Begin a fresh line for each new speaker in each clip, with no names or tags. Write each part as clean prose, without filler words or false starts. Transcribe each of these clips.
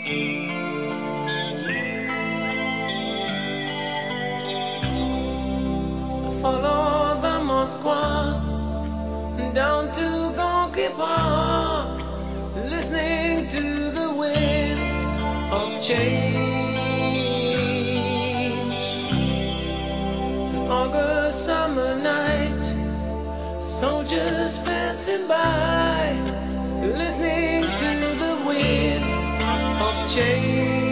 Follow the Moskva down to Gorky Park, listening to the wind of change. An August summer night, soldiers passing by, listening to the wind of change.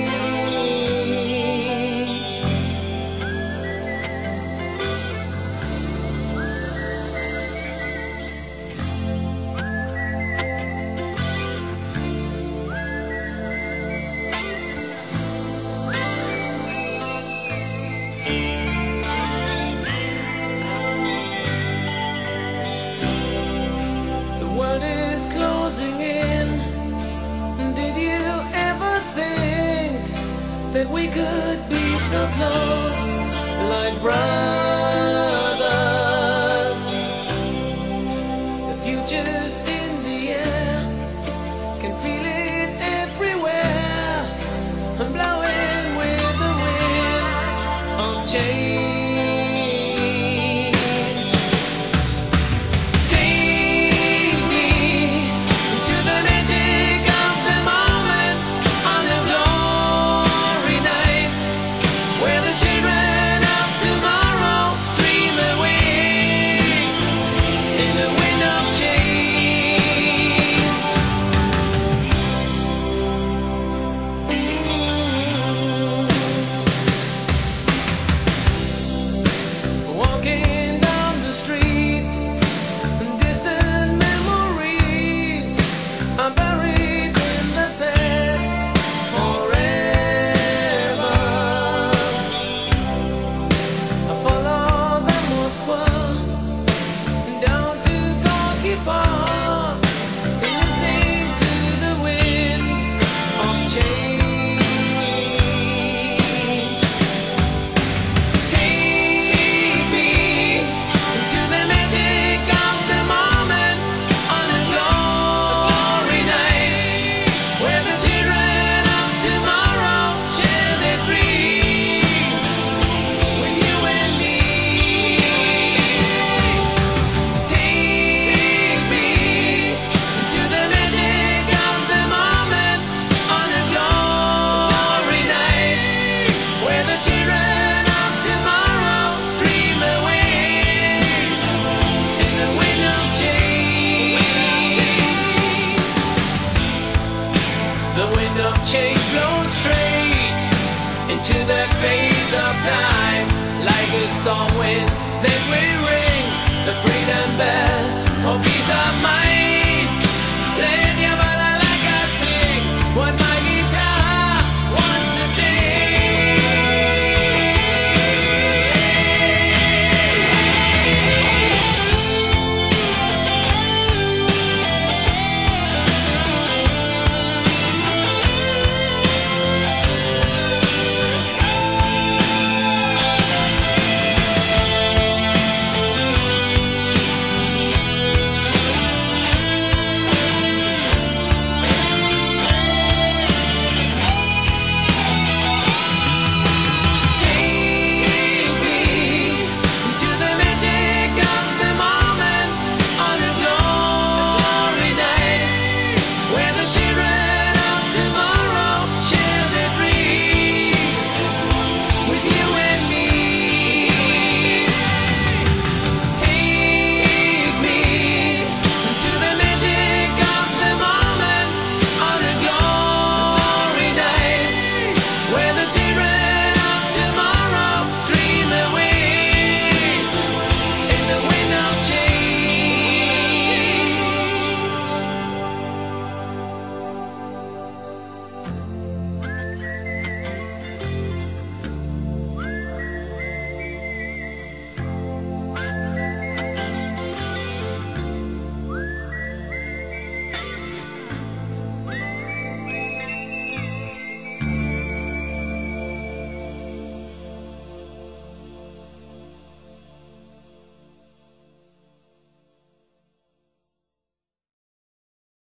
Closing in. Did you ever think that we could be so close, like brothers? The future's in the air, can feel it everywhere. I'm blowing with the wind of change. Change blows straight into that phase of time, like a storm wind. Then we ring the freedom bell for peace of mind.